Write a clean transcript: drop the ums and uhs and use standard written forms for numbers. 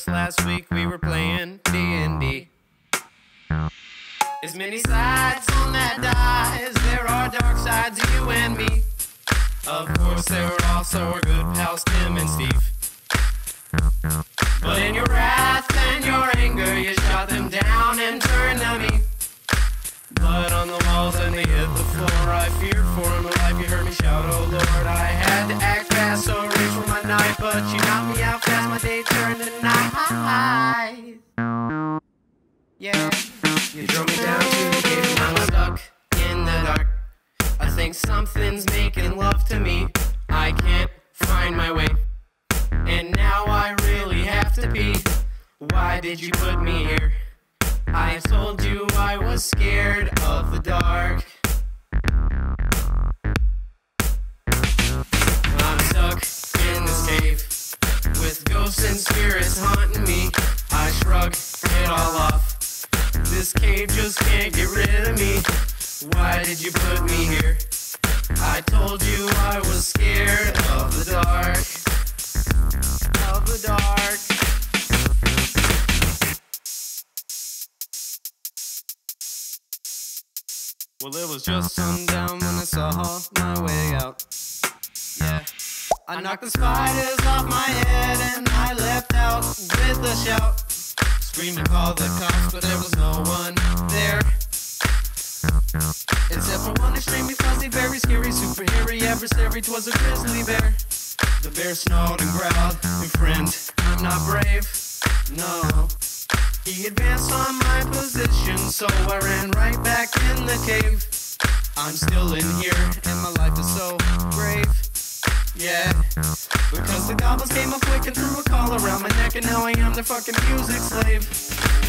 last week we were playing D&D. As many sides on that die as there are dark sides of you and me. Of course there were also our good pals Tim and Steve. But in your wrath and your anger you shot them down and turned to me. Blood on the walls and they hit the floor. I feared for my life, you heard me shout, oh Lord. I had to act fast, so reach for my knife, but you knocked me out fast, my day turned to night. Yeah, you drove me down to the cave and I'm stuck in the dark. I think something's making love to me. I can't find my way, and now I really have to pee. Why did you put me here? I told you I was scared of the dark. I'm stuck in this cave with ghosts and spirits haunting me. I shrug it all off. This cave just can't get rid of me. Why did you put me here? I told you I was scared of the dark. Of the dark. Well, it was just sundown when I saw my way out. Yeah, I knocked the spiders off my head and I left out with a shout. Screamed to call the cops, but there was no one there. Except for one extremely fuzzy, very scary superhero adversary. 'Twas a grizzly bear. The bear snarled and growled, "My friend, I'm not brave, no." He advanced on my position, so I ran right back in the cave. I'm still in here, and my life is so brave. Yeah, because the goblins came up quick and threw a collar around my neck, and now I am their fucking music slave.